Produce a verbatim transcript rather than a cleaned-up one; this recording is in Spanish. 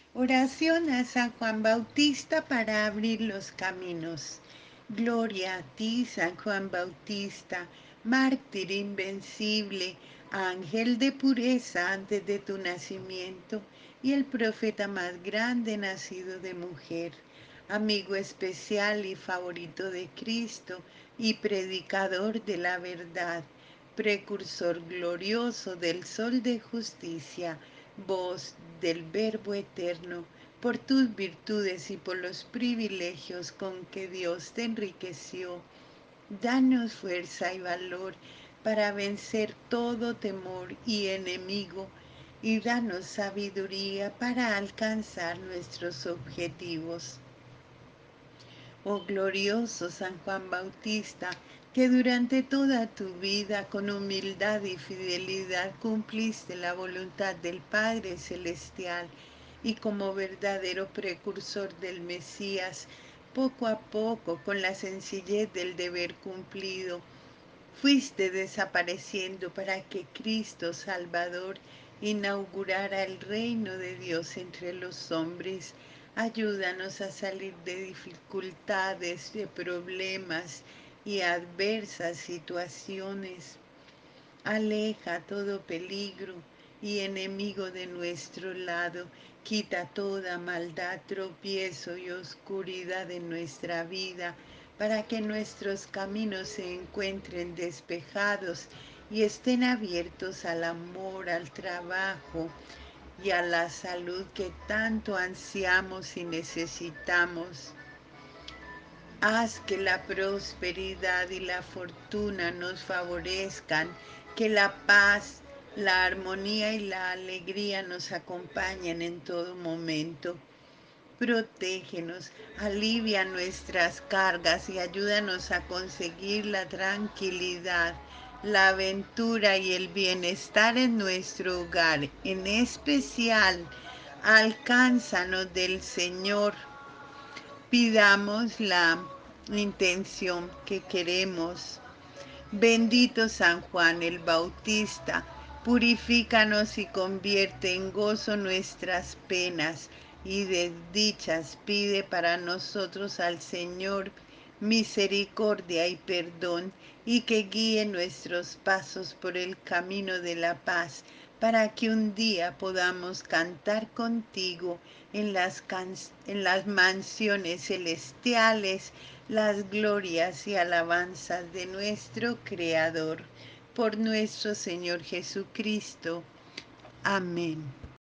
Oración a San Juan Bautista para abrir los caminos. Gloria a ti, San Juan Bautista, mártir invencible, ángel de pureza antes de tu nacimiento y el profeta más grande nacido de mujer, amigo especial y favorito de Cristo y predicador de la verdad, precursor glorioso del sol de justicia, voz del Verbo eterno, por tus virtudes y por los privilegios con que Dios te enriqueció. Danos fuerza y valor para vencer todo temor y enemigo, y danos sabiduría para alcanzar nuestros objetivos. Oh glorioso San Juan Bautista, que durante toda tu vida con humildad y fidelidad cumpliste la voluntad del Padre Celestial y como verdadero precursor del Mesías, poco a poco, con la sencillez del deber cumplido, fuiste desapareciendo para que Cristo Salvador inaugurara el reino de Dios entre los hombres. Ayúdanos a salir de dificultades, de problemas y adversas situaciones. Aleja todo peligro y enemigo de nuestro lado. Quita toda maldad, tropiezo y oscuridad de nuestra vida, para que nuestros caminos se encuentren despejados y estén abiertos al amor, al trabajo y a la salud que tanto ansiamos y necesitamos. Haz que la prosperidad y la fortuna nos favorezcan, que la paz, la armonía y la alegría nos acompañen en todo momento. Protégenos, alivia nuestras cargas y ayúdanos a conseguir la tranquilidad, la aventura y el bienestar en nuestro hogar. En especial, alcánzanos del Señor. Pidamos la intención que queremos. Bendito San Juan el Bautista, purifícanos y convierte en gozo nuestras penas y desdichas. Pide para nosotros al Señor misericordia y perdón, y que guíe nuestros pasos por el camino de la paz, para que un día podamos cantar contigo en las, can en las mansiones celestiales las glorias y alabanzas de nuestro Creador, por nuestro Señor Jesucristo. Amén.